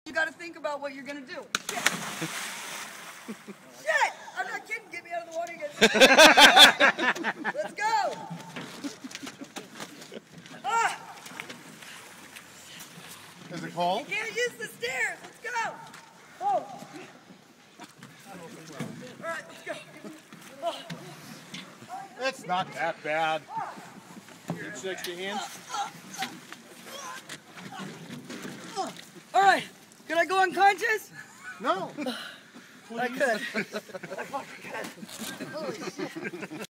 You got to think about what you're going to do. Shit! Shit! I'm not kidding. Get me out of the water again. Let's go! Ah! Is it cold? You can't use the stairs. Let's go! Oh! All right, let's go. Oh. It's not that bad. Need 60 hands? All right, could I go unconscious? No. I could. I fucking could. Holy shit.